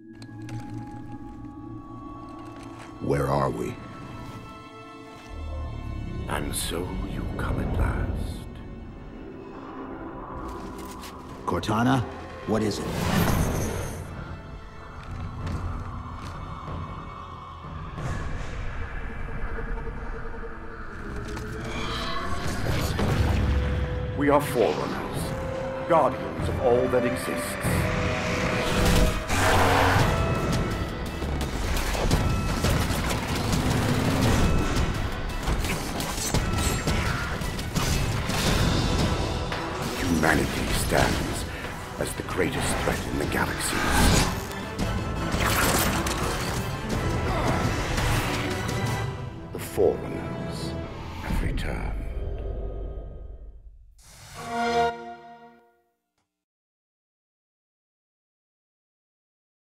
Where are we? And so you come at last. Cortana? What is it? We are Forerunners, guardians of all that exists. Humanity stands as the greatest threat in the galaxy. The Forerunners have returned.